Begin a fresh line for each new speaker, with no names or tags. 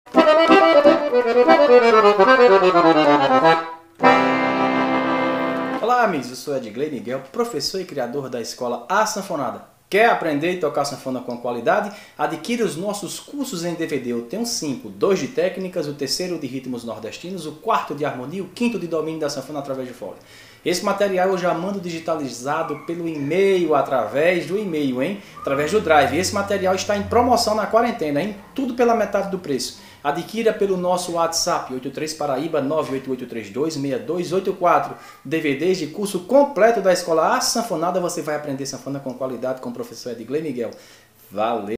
Olá amigos, eu sou Edgley Miguel, professor e criador da escola A Sanfonada. Quer aprender e tocar sanfona com qualidade? Adquira os nossos cursos em DVD. Eu tenho 5, 2 de técnicas, o terceiro de ritmos nordestinos, o quarto de harmonia, o quinto de domínio da sanfona através de fole. Esse material eu já mando digitalizado pelo e-mail, através do e-mail, hein? Através do Drive. Esse material está em promoção na quarentena, hein? Tudo pela metade do preço. Adquira pelo nosso WhatsApp 83 Paraíba 988326284. DVDs de curso completo da escola A Sanfonada. Você vai aprender sanfona com qualidade com o professor Edgley Miguel. Valeu!